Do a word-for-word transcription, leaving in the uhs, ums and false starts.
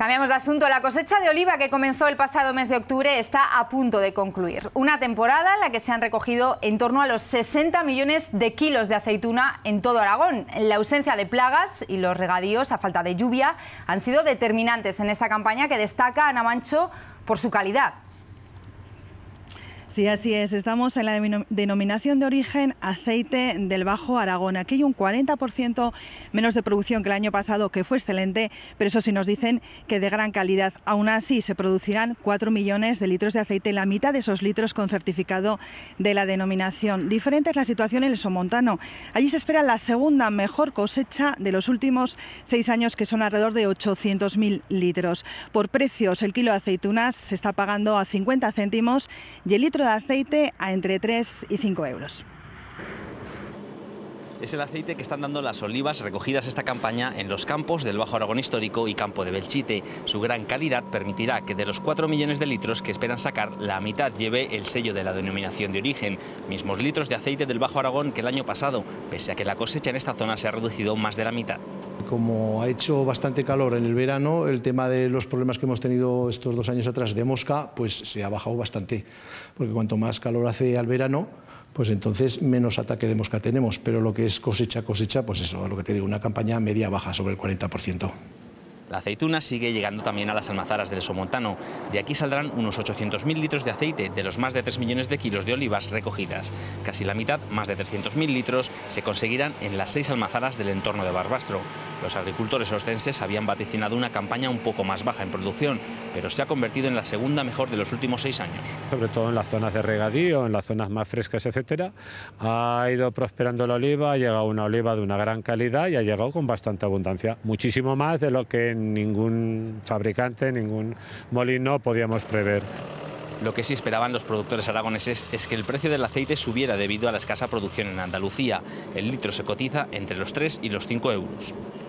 Cambiamos de asunto. La cosecha de oliva que comenzó el pasado mes de octubre está a punto de concluir. Una temporada en la que se han recogido en torno a los sesenta millones de kilos de aceituna en todo Aragón. La ausencia de plagas y los regadíos a falta de lluvia han sido determinantes en esta campaña que destaca Ana Mancho por su calidad. Sí, así es. Estamos en la denominación de origen aceite del Bajo Aragón. Aquí hay un cuarenta por ciento menos de producción que el año pasado, que fue excelente, pero eso sí nos dicen que de gran calidad. Aún así, se producirán cuatro millones de litros de aceite, la mitad de esos litros con certificado de la denominación. Diferente es la situación en el Somontano. Allí se espera la segunda mejor cosecha de los últimos seis años, que son alrededor de ochocientos mil litros. Por precios, el kilo de aceitunas se está pagando a cincuenta céntimos y el litro de aceite a entre tres y cinco euros. Es el aceite que están dando las olivas recogidas esta campaña en los campos del Bajo Aragón Histórico y Campo de Belchite. Su gran calidad permitirá que de los cuatro millones de litros que esperan sacar, la mitad lleve el sello de la denominación de origen. Mismos litros de aceite del Bajo Aragón que el año pasado, pese a que la cosecha en esta zona se ha reducido más de la mitad. Como ha hecho bastante calor en el verano, el tema de los problemas que hemos tenido estos dos años atrás de mosca, pues se ha bajado bastante, porque cuanto más calor hace al verano, pues entonces menos ataque de mosca tenemos, pero lo que es cosecha, cosecha, pues eso, lo que te digo, una campaña media baja sobre el cuarenta por ciento. La aceituna sigue llegando también a las almazaras del Somontano. De aquí saldrán unos ochocientos mil litros de aceite de los más de tres millones de kilos de olivas recogidas. Casi la mitad, más de trescientos mil litros, se conseguirán en las seis almazaras del entorno de Barbastro. Los agricultores ostenses habían vaticinado una campaña un poco más baja en producción, pero se ha convertido en la segunda mejor de los últimos seis años. Sobre todo en las zonas de regadío, en las zonas más frescas, etcétera, ha ido prosperando la oliva, ha llegado una oliva de una gran calidad y ha llegado con bastante abundancia, muchísimo más de lo que ningún fabricante, ningún molino podíamos prever. Lo que sí esperaban los productores aragoneses es que el precio del aceite subiera debido a la escasa producción en Andalucía. El litro se cotiza entre los tres y los cinco euros.